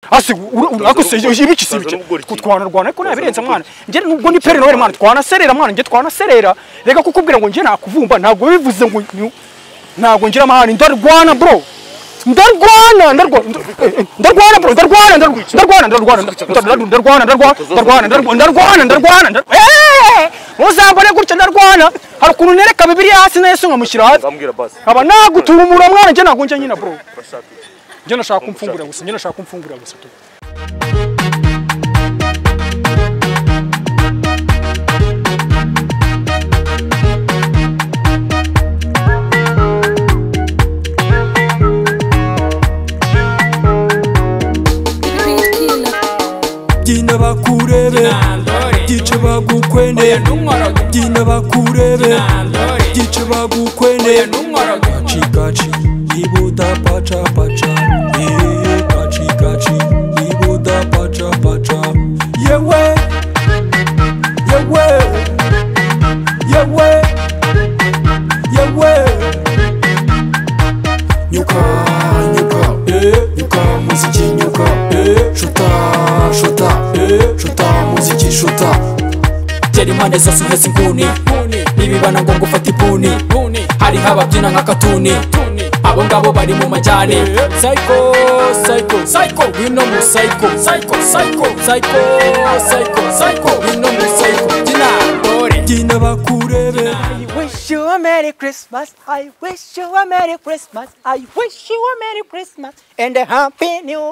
Asi urakose ibiki sibike kutwana ko nabirenze mwana nge nubwo ni pere Noel mwana twanaserera mwana nge twanaserera rega kukubwira ngo nge nakuvumba ntago bivuze ngo ntago ngira amahani ndarwana bro ndarwana uzambone gutya ndarwana hari ukuntu nereka Bibiliya hasi na Yesu nkamushyira hasi aba nagutumura mwana nge ntago nje nyina bro nge nashaka kumfungura gusa tu Gina bakurebe gice bagukwene Gina bakurebe gice bagukwene Gachi ibuda pacha pacha gachi ibuda pacha pacha yewe nyuka muziki nyuka shuta muziki shuta Teri mande zose uhetse inguni nibibana ngo ngufata ibuni hari hababyina nka katuni abo ngabo bari mu majyane psycho wino mu psycho wino mu psycho gina bakurebe I wish you a Merry Christmas, I wish you a Merry Christmas, I wish you a Merry Christmas and a Happy New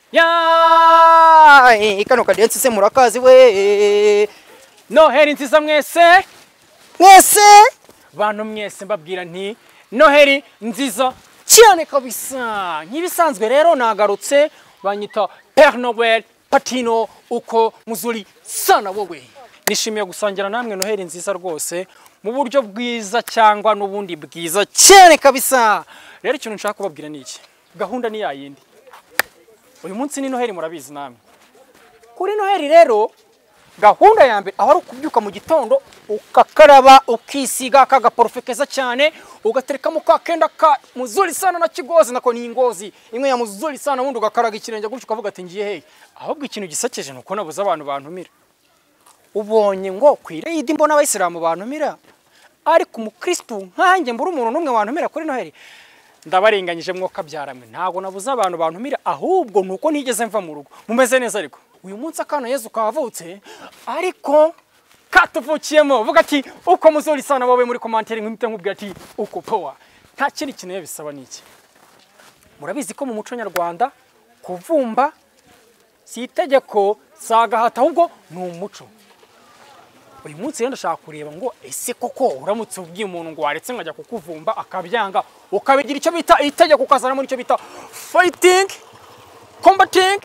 Year. Kano kadensi se murakazi we. Noheri nziza mwese bantu mwese mbabwira nti Noheri nziza cyane kabisa. Nkibisanzwe rero nagarutse banyita Père Noël Patino uko muzuri sana wowe. Nishimiye gusangira namwe Noheri nziza rwose mu buryo bwiza cyangwa n'ubundi bwiza cyane kabisa. Rero ikintu nshaka kubabwira ni iki, gahunda ni yayindi. Uyu munsi ni Noheri murabizi namwe. Kuri Noheri rero gahunda ya mbere aho ari ukubyuka mu gitondo ukakaraba ukisiga kagaporofekeza cyane ugaterekamo ka kenda ka muzuri sana na kigozi nako ni ingozi imwe ya muzuri sana wundi ugakaraga ikirenge gutyo ukavuga ati ngiye he. Ahubwo ikintu gisakeje nuko nabuze abantu bantumira. Ubonye ngo kwire yidi mbona abayisilamu bantumira ariko umukristo nkanjye mbura umuntu numwe wantumira kuri Noheri ndabarenganyije mwo kabyaramwe ntago nabuze abantu bantumira ahubwo nuko nigeze mva mu rugo mumeze neza ariko uyu munsi akana Yesu kavutse ariko katuvukiyemo uvuga ati uko muzuri sana wowe muri commentaire nk'imite nkubwira ati uko power nta kindi kintu bisaba niki. Murabizi ko mu muco nyarwanda kuvumba si itegeko sagahata ahubwo ni umuco. Uyu munsi rero ndashaka kureba ngo ese koko uramutse ubwiye umuntu ngo waretse nkajya kukuvumba akabyanga ukabigira icyo bita itegeko ukazana muri icyo bita fighting combating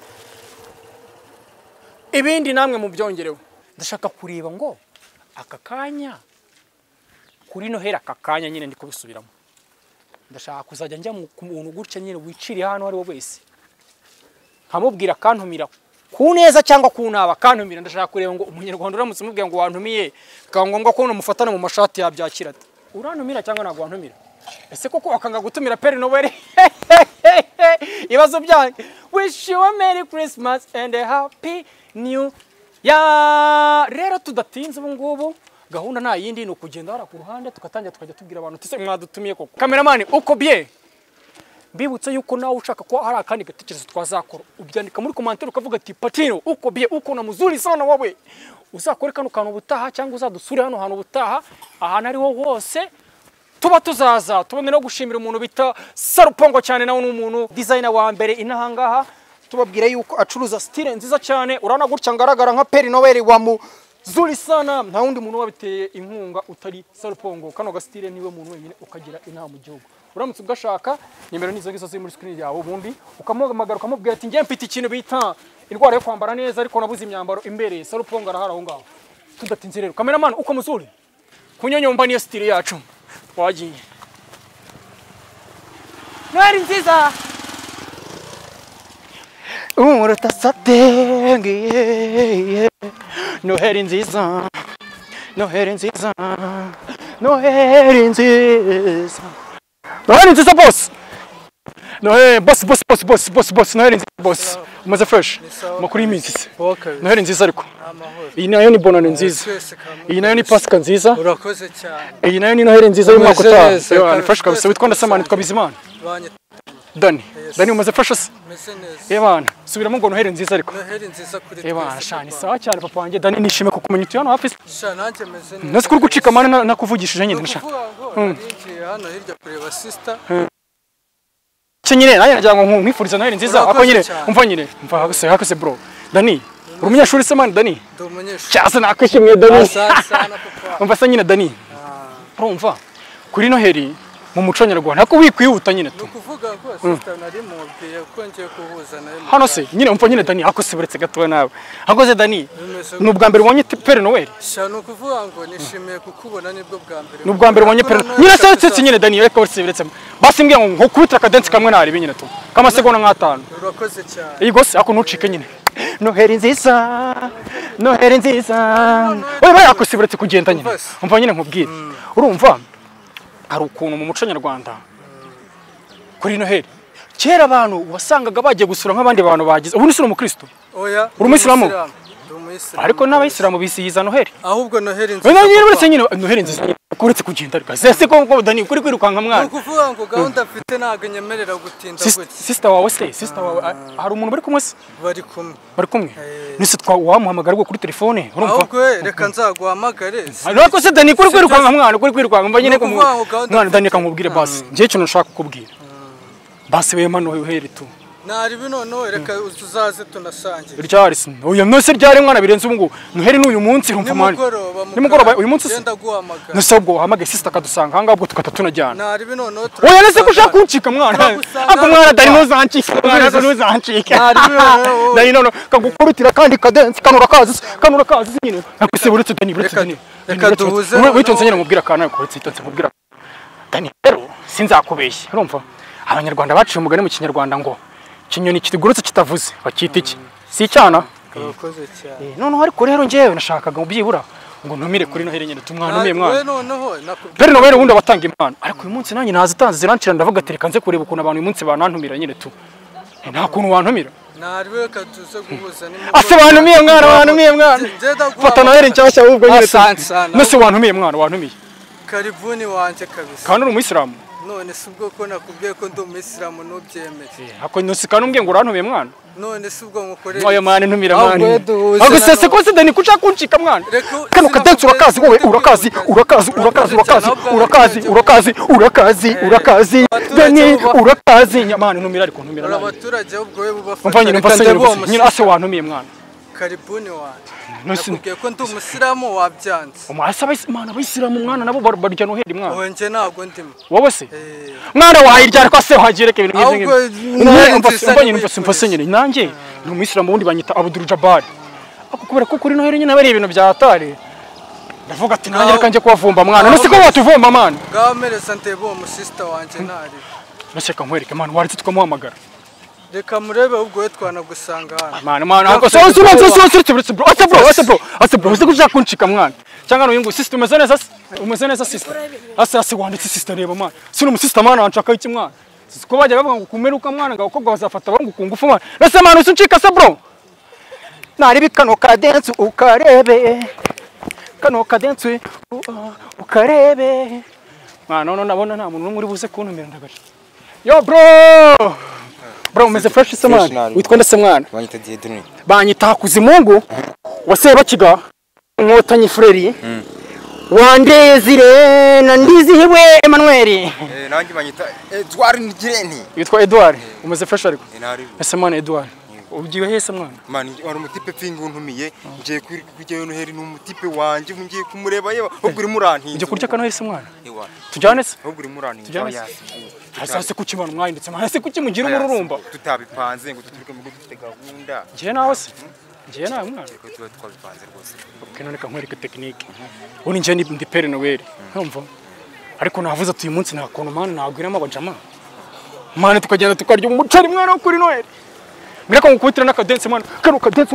ibindi namwe mu byongerewe. Ndashaka kureba ngo aka kanya kuri Noheri aka kanya nyine ndi kubisubiramo ndashaka kuzajya njya mu muntu gutya nyine wiciriye hano ari wo wese nkamubwira kantumira kuneza cyangwa kunaba kantumira. Ndashaka kureba ngo umunyarwanda uramutse umubwira ngo wantumiye kangombwa ko mufatana mu mashati yabyakira ati urantumira cyangwa ntabwo wantumira. Ese koko akanga gutumira Père Noël ibazo byanjye. Wish you a Merry Christmas and a Happy New Year. Rero tudatinze ubu ngubu gahunda nta yindi ni ukugenda hara ku ruhande tugatangira tukajya tubwira abantu tise mwadutumiye koko. Cameraman uko bien bibutse yuko nawe ushaka ko hari akandi gatekerezo twazakora ubyandika muri commentaire ukavuga ati Patino uko bien uko na muzuri sana wowe uzakore kano kantu butaha cyangwa uzadusure hano hano butaha ahana ari ho hose tuba tuzaza tubone no gushimira umuntu bita Sarupongo cyane nawe n'umuntu designer wa mbere inahangaha tubabwire yuko acuruza style nziza cyane urana gutya ngaragara nka Père Noël wa muzuri sana nta wundi muntu wabiteye inkunga utari Sarupongo. Kano ga style niwe muntu wenyine ukagira inama mu gihugu. Uramutse ugashaka nimero nizo ngizo ziri muri screen yawe ubundi ukamugamaga ukamubwira ati ngiye mfite ikintu bita indwara yo kwambara neza ariko nabuze imyambaro imbere Sarupongo arahara aho ngaho. Tudatinze rero cameraman uko muzuri kunyonyomba niyo style yacu wagiye Noheri nziza umurutasatengiye Noheri nziza Noheri nziza Noheri nziza Noheri nziza boss Noheri boss Noheri nziza boss umaze fresh makuru y'iminsi se noheri nziza ariko iyi nayo ni bonane nziza iyi nayo ni pasika nziza urakoze cyane iyi nayo ni noheri nziza y'umwaka utaha ni fresh kabisa witwa ndasamana twa Bizimana Dani umaze fresh se bana subiramo ngo noheri nziza ariko noheri nziza kuri bana shani sawa cyane papa wanjye Dani nishime kukumenya utu hano hafi nanjye meze neza nasi kuri gucika mana nakuvugishije nyine ndashaka hano hirya kureba sister nyine naye nagira ngo nkwifuriza noheri nziza ako nyine umva hakose bro Dani uri umunyeshuri se man Dani cyase nakwishimiye Dani umva se nyine Dani urumva kuri noheri mu muco nyarwanda nako wikwihuta nyine tu kuvuga ngo sister nari mubwiye ko ngiye kuhuza nayo hano se nyine umva nyine Dani hakose buretse gatoya nawe hakoze Dani n'ubwa mbere ubonye Père Noël shano kuvuga ngo nishimiye kukubona nibwo bwa mbere n'ubwa mbere ubonye Père Noël nyine se nyine Dani reka buretse basi mbwiye ngo nkukubita akadensi kamwe nari nyine tu kama segonda nk'atanu urakoze cyane iyi gose ako ntucike nyine noheri nziza oya bayakose buretse kugenda nyine umva nyine nkubwire urumva hari ukuntu mu muco nyarwanda kuri noheri kera abantu wasangaga bagiye gusura nk'abandi bantu bagize ubu ni sura umukristo oya uri umuyisilamu ariko n'abayisilamu bisiyiza noheri ahubwo noheri nziza nyine noheri nziza kuretse kugenda ariko sese ko Dani kuri kwirukanka mwana kuvuga ngo gahunda afite ntago nyemerera gutinda gutya sister wawe hari umuntu bari kumwe se bari kumwe nise wamuhamagara kuri telefone urumva ahubwo reka nzaguhamagare ariko se Dani kuri kwirukanka mwana kuri kwirukanka mva nyine ko mwana Dani kamubwire basi ngiye cyo nshaka kukubwira basi wema noheri tu nari binono reka uzaze tunasangira ryari se oya mwese ryari mwana birenze ubu ngo noheri n'uyu munsi rumva mwana nimugoroba uyu munsi yenda guhamagara nasabwo hamage sister kadusanga hanga ubwo tukata tunajyana nari binono oya nese kushaka kuncika mwana ako mwana Dani nuzancika mwana nuzancika Dani nono kagukurutira kandi kadensi kanura kazi nyine nakuse buretse Dani reka duhuze witonze nyine mubwira kana kuretse itonze mubwira Dani rero sinzakubeshya urumva abanyarwanda baciye umugani mu kinyarwanda ngo kinyoni kitugurutse kitavuze bakita iki si icyana urakoze cyane noneho ariko rero ngewe nashakaga byibura ngo ntumire kuri noheri nyine tumwanumiye mwana Père Noël ubundi abatanga impano ariko uyu munsi nanjye nazitanze zirancira ndavuga ati reka nze kureba ukuntu abantu uyu munsi banantumira nyine tu nta kuntu wantumira nari reka tuze guhuza ase wantumiye mwana fata Noheri nshyashya ahubwo nyine nese wantumiye mwana wantumiye karibuni wanje kabisa kandi uri umuyisilamu none subwo ko nakubwiye ko ndi umuyisilamu nubyemeye ako nusikana umbwiye ngo urantumiye mwana none subwo ngukorera oya mwana ntumira mwana ako sese ko se Dani kuca kuncika mwana kano kadensi urakazi wowe urakazi Dani urakazi nyamana ntumira ariko ntumira abaturage ubwo we bubafata nyine ase wantumiye mwana karibuni wanje nakubwiye ko ndi umusiramu wabyanze umwasa Imana abayisilamu mwana nabo barya noheri mwana wowe nje ntago ndimo wowe se mwana wayirya ariko se wagireke ibintu nk'ibyo nyine nanjye ni umuyisilamu wundi banyita Abdul Jabbar ako kubera ko kuri noheri nyine bari ibintu bya atari ndavuga ati nanjye reka nje kuwavumba mwana nose ko watuvumba mwana gamereza ndebo mu sister wanje ntari nashaka nkwereke mwana waritse tukamuhamagara reka murebe ubwo we twanagusanga hano mwana ako so bro uzi kuja kuncika mwana cyangwa n'uyungu sister umeze neza sister ase wanditse sister reba mwana sino mu sister mwana wanshaka iki mwana siko bajya bavuga ngo kumeruka mwana ngo ukobwa bazafata bangu kungufu mwana nase mwana usuncika se bro nari bikano kadensi ukarebe mwana none nabona nta muntu n'umwe uri buze kuntumira ndagaje yo bro umeze fresh se mwana witwa ndase mwana banyita Diedone banyita Hakuzimungu wase bakiga Nkotanyi Freri Wandezire na Ndizihiwe Emmanuel nanjye banyita Edouard Ngirenti witwa Edouard umeze fresh ariko ese mwana Edouard ugiye hese mwana mani wari umutipe pingu ntumiye ngiye kujyayo noheri n'umutipe wanje ngiye kumureba yewe ubwo uri murantinze ngiye kurya kano hese mwana tujyane se ubwo uri murantinze hase kuki mwana mwahindutse hase kuki mugira umururumba tutabipanze ngo tuturuke mu dufite gahunda ngiye nawe se ngiye nawe mwana ko tuba twabipanze rwose none kankwereka technique uri ngiye ndi Père Noël ntumva ariko navuze ati uyu munsi nta kuntu mwana nagwiramo abajama mwana tukagenda tukarya umuceri mwana wo kuri Noël Mirako ngukubitira n'akadensi mwana kano kadensi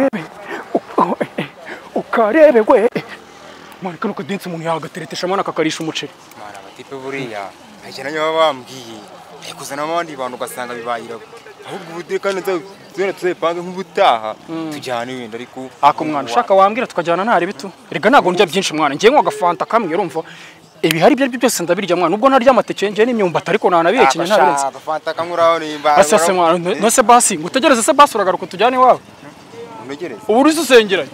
ukarebe we mwana kano kadensi umuntu yagateretesha mwana kakarisha umuceri mwana abatipe buriya ajyana baba bambwiye kuzana abandi bantu ugasanga bibayira ahubwo ubutekano tuzera tuzepange nk'ubutaha tujyane wenda ariko ako mwana ushaka wambwira tukajyana ntari bitu erega ntago ndya byinshi mwana ngiye nko gafanta kamwe urumva ibihari byo byose ndabirya mwana ubwo narya amateke ngiye n'imyumbati ariko nanabiyekenye ntabirenze gafanta kamuraho nimba basase mwana no se basi ngutegereze se basi uragaruka tujyane iwawe unegereze ubu uri usengeranye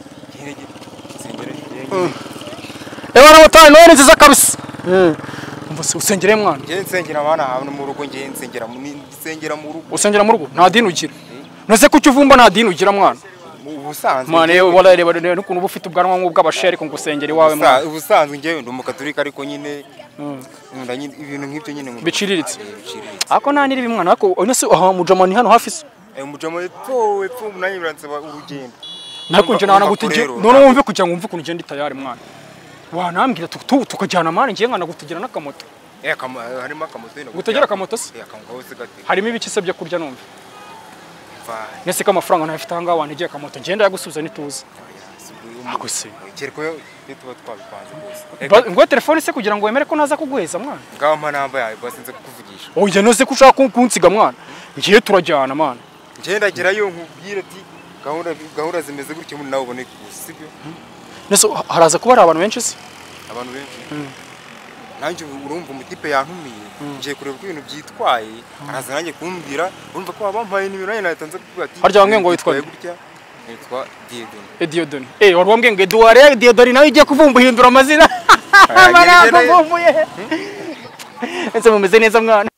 Ewana mutani none nziza kabisa umva se usengereye mwana ngiye nsengera abana hamwe mu rugo ngiye nsengera mu rugo usengera mu rugo nta dini ugira nose kuki uvumba nta dini ugira mwana ubusanzwe mwana wala reba n'ukuntu uba ufite ubwanwa nk'ubw'abasheri ariko ngusengera iwawe mwana ubusanzwe ngiye ndi umukatolika ariko nyine ibintu nk'ibyo nyine biciriritse ako nta niri bimwana ariko nose aha mujamani hano hafi se mujamani towe munanye biransaba urugendo nako nje nana gutegera none wumve kugira ngo umve ukuntu ugenda tayari mwana wanambwira tukajyana mwana ngiye nkana gutegera n'akamoto harimo akamoto gutegera akamoto se harimo ibiki se byo kurya numve nese ko amafaranga ntafite aha ngaha wantegeye akamoto ngenda yagusubiza nituza ako se kereko tuba twabipanze ngo telefone se kugira ngo wemere ko naza kuguheza mwana ngaho mpa namba yawe basi nze kukuvugisha oya nose ko ushaka kunsiga mwana ngiye turajyana mwana ngenda gerayo nkubwire ati gahunda zimeze gutyo muri nawe ubone sibyo nese haraza kuba ari abantu benshi se abantu benshi nanjye urumva umutipe yantumiye ngiye kureba ko ibintu byitwaye araza nanjye kumbwira urumva ko bampaye nimero nanjye natanze kuvuga ati harya wambwiye ngo witwa gutya nitwa Diedone Diedone wari wambwiye ngo Edouard Diedone nawe ugiye kuvumba uhindura amazina barakuvumbuye ese mumeze neza mwana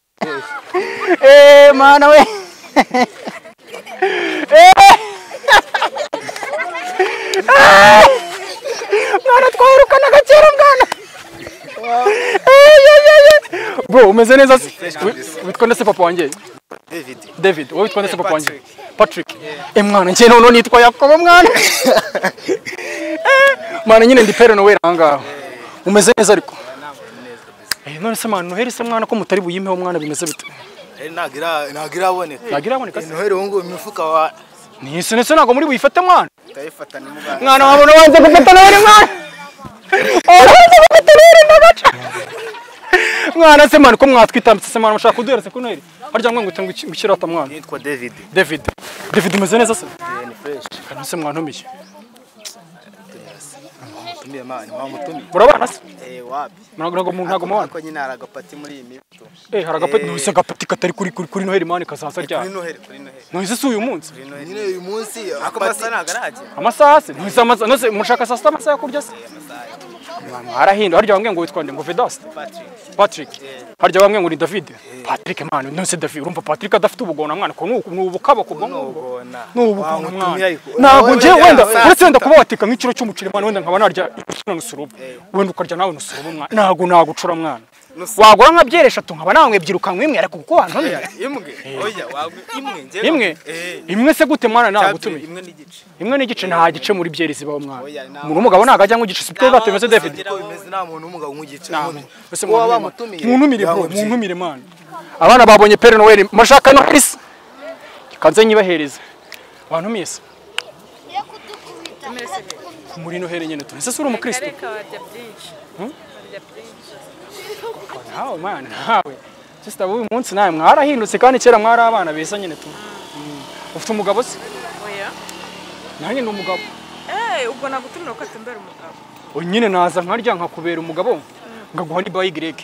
mwana we mwana twahirukana gakera mwana bro umeze neza se witwa ndetse papa wanjye David wowe witwa ndetse papa wanjye Patrick mwana ngiye none nitwa Yakobo mwana mwana nyine ndi Père Noël ahangaha umeze neza ariko none se mwana Noheli se mwana ko mutari buyimeho mwana bimeze bite nagiraboneka Noheli wongo imifuka wa nise nese nago muri buyifate mwana tayifata ni muganga mwana wabona wanze gufata Noheli mwana mwana se mwana ko mwatwitambitse se mwana mushaka kuduhereza ko Noheli harya ngo ngutanga gukirata mwana nitwa David umeze neza se ni fresh kandi se mwana ntumiye tumiye mwana mwamutumiye urabana se wapi ntago mwana ko nyine aragapati muri iyi mito haragapati nose agapati katari kuri Noheli mwana kazaza rya kuri Noheli nose se uyu munsi nyine uyu munsi akapati nagaraje amasaha se nose mushaka saa sita amasaha yo kurya se arahinda harya wambwiye ngo witwa ngo Vedaste Patrick harya wambwiye ngo ni David Patrick mwana nose David urumva Patrick adafite ubugona mwana ko n'ubukaba kubwo n'ubugona mwana nago nje wenda uretse wenda kuba watika nk'ikiro cy'umucire mwana wenda nkaba narya n'usurubu wenda ukarya nawe n'usurubu mwana nago ucura mwana wagura nka byere 3 nkaba nawe byiruka mwimwe ariko kuko wantumye imwe se gute mwana nagutumiye imwe n'igice nta gice muri byere zibaho mwana umuntu umugabo nagajya nk'igice sibyo batemeze David bimeze nta muntu umugabo nk'igice ese muntumire mwana abana babonye Père Noël mashaka Noheli kanze nyibahereza wantumiye se muri Noheli nyene tunese sura umukristo nawe mwana nawe sister uyu munsi nawe mwarahindutse kandi kera mwari abana beza nyine tu ufite umugabo se oya nanjye ni umugabo ubwo nagutumira ko atembera umugabo nyine naza nkarya nkakubera umugabo ngaguha ni bayi grek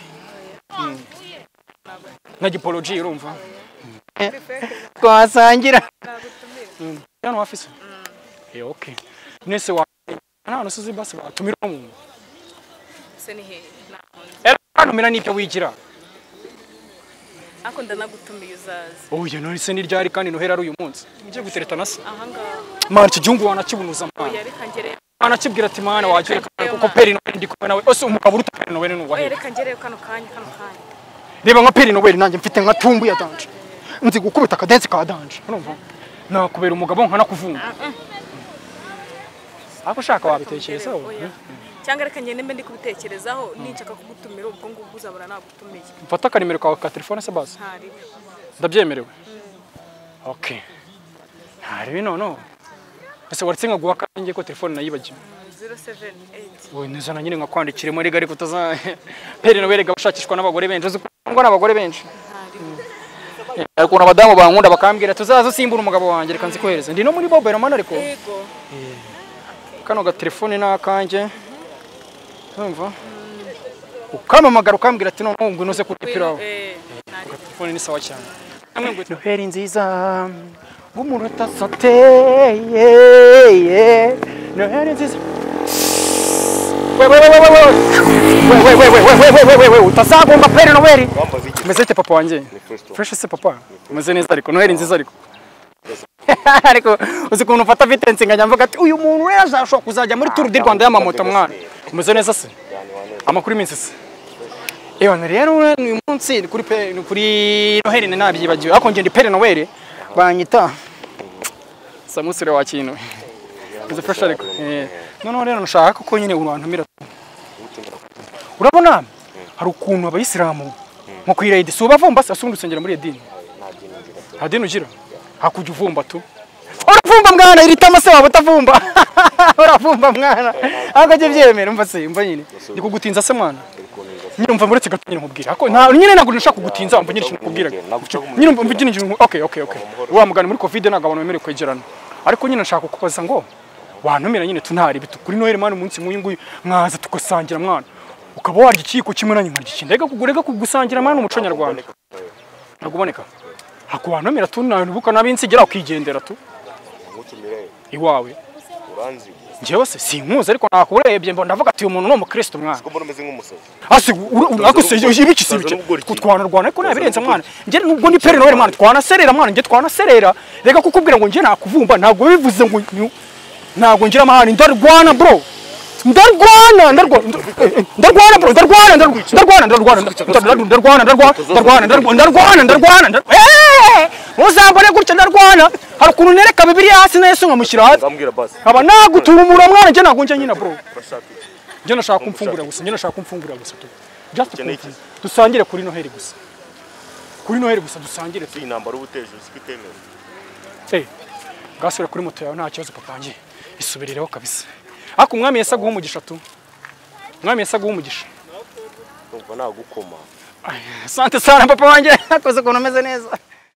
na gipology urumva twasangira hano office okay nese wa nano suzi basi batumira mu se ni he numira n'ibyo wigira ako ndanagutumiye uzaza oya none se ni ryari kandi Noheli ari uyu munsi ugiye guteretana se ahangaha mwana iki gihugu wanakibunuza mwana oya reka ngere anakibwira ati mwana wagiye kuko Père Noël ndi kumwe nawe ose umugabo uruta Père Noël n'uwahe oya reka ngere kano kanya reba nka Père Noël nanjye mfite nka tumbu ya danje nzi gukubita akadensi ka danje urumva nakubera umugabo nkana kuvunga ako shaka wabitekereza cyangwa reka ngende mbe ndi kubitekerezaho ninshaka kugutumira ubwo ngubwo uzabona nagutumiye mfata akanimero kawe ka telefone se basi ntari ndabyemerewe okay ntari no ese waretse nkaguha kanjye ko telefone nayibagiwe 078 wowe neza na nyine nkakwandikiremo rega ariko utaza Père Noël gabashakishwa n'abagore benshi uzi ko n'abagore benshi ariko abadamu bankunda bakambwira tuzaza usimbura umugabo wanjye reka nzikohereze ndi no muri mobile money ariko yego kano ga telefone nakanje urumva ukamamagara ukambwira ati none ngo unoze kuripiraho telefone ni sawa cyane amwe ngo Noheli nziza ng'umuntu utasateye Noheli nziza utazagomba pere Noheli umeze ute papa wanjye fresh se papa umeze neza ariko Noheli nziza ariko ariko uzi ukuntu ufata Vitensi ngajya mvuga ati uyu muntu we azashobora kuzajya muri Tour du Rwanda y'amamoto mwana umeze neza se amakuru iminsi se Ewana rero uyu munsi kuri Noheli nabyibagiwe ariko nge ndi pere Noheli banyita Samusire wa kintu uzi fresh ariko none rero nashaka ko nyine urantumira urabona hari ukuntu abayisilamu nko kwirayidi so bavumba se asundi usengera muri edini hadini ugira hakujya uvumba tu uravumba mwana iritama se waba utavumba uravumba mwana akaje byemera umva se umva nyine ndi kugutinza se mwana nyine umva muri kigato nyine nkubwira ako nyine nagura nshaka kugutinza umva nyine nkubwira nyine umva nyine okay wa mugani muri covid nagabo abantu bemerewe kwegerana ariko nyine nshaka kukubaza ngo wantumira nyine tunari bitukuri Noheli mwana umunsi nguyu mwaza tugasangira mwana ukaba warya ikiko kimwe nanyu nkarya ikindi rega kugurega kugusangira mwana umuco nyarwanda naguboneka hakwantumira tunarubuka nabinsigira ukigendera tu iwawe uranzi njyewe se sinkuzi ariko nakurebye mbo ndavuga ati uyu muntu no mukristo mwana ko mbona umeze nk'umusazi asi akose ibiki sibike kutwanarwana ariko nabirenze mwana nje nubwo ni pere Noheli mwana twanaserera mwana nje twanaserera rega kukubwira ngo nje nakuvumba ntabwo bivuze ngo ntabwo ngira amahane ndarwana bro ndarwana uzambone gutya ndarwana hari ukuntu nereka Bibiliya hasi na Yesu nkamushyira hasi aba naguturumura mwana nje ntabwo nje nyina bro nje nashaka kumfungura gusa tu just dusangire kuri Noheli gusa dusangire iyi ntambara ubuteje sikitemewe gasore kuri moto yawe nta kibazo papa ngiye isubirireho kabisa ako umwami Yesu aguha umugisha tu umwami Yesu aguha umugisha umva nagukoma asante sana papa wanjye akoze ukuntu umeze neza